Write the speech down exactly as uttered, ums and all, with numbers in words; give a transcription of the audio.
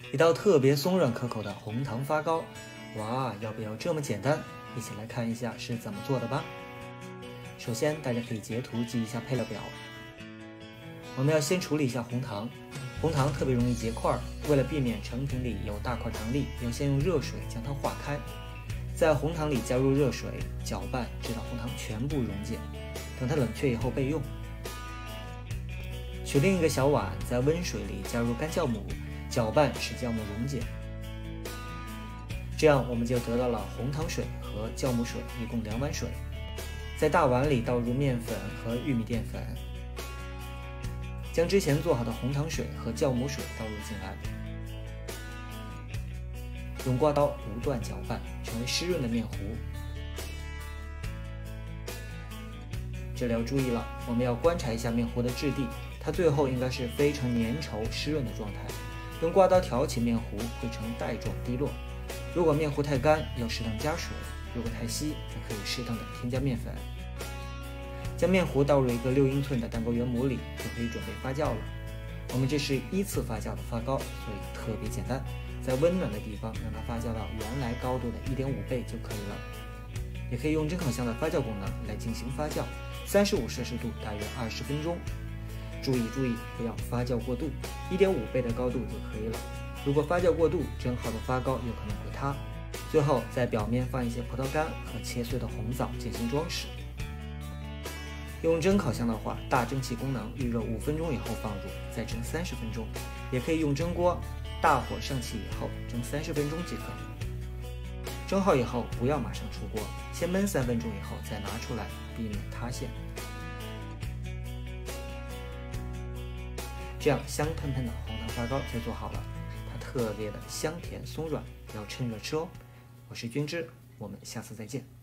一道特别松软可口的红糖发糕。哇，要不要这么简单？一起来看一下是怎么做的吧。首先，大家可以截图记一下配料表。我们要先处理一下红糖，红糖特别容易结块，为了避免成品里有大块糖粒，要先用热水将它化开，在红糖里加入热水搅拌，直到红糖全部溶解，等它冷却以后备用。取另一个小碗，在温水里加入干酵母，搅拌使酵母溶解。这样我们就得到了红糖水和酵母水，一共两碗水。在大碗里倒入面粉和玉米淀粉，将之前做好的红糖水和酵母水倒入进来，用刮刀不断搅拌，成为湿润的面糊。这里要注意了，我们要观察一下面糊的质地，它最后应该是非常粘稠湿润的状态。用刮刀挑起面糊会呈带状滴落。如果面糊太干，要适当加水；如果太稀，则可以适当的添加面粉。将面糊倒入一个六英寸的蛋糕圆模里，就可以准备发酵了。我们这是一次发酵的发糕，所以特别简单，在温暖的地方让它发酵到原来高度的 一点五倍就可以了。也可以用蒸烤箱的发酵功能来进行发酵，三十五摄氏度大约二十分钟。注意注意，不要发酵过度， 一点五倍的高度就可以了。如果发酵过度，蒸好的发糕有可能会塌。最后在表面放一些葡萄干和切碎的红枣进行装饰。用蒸烤箱的话，大蒸汽功能，预热五分钟以后放入，再蒸三十分钟。也可以用蒸锅，大火上气以后蒸三十分钟即可。蒸好以后不要马上出锅，先焖三分钟以后再拿出来，避免塌陷。这样香喷喷的红糖发糕就做好了，它特别的香甜松软，要趁热吃哦。我是君之，我们下次再见。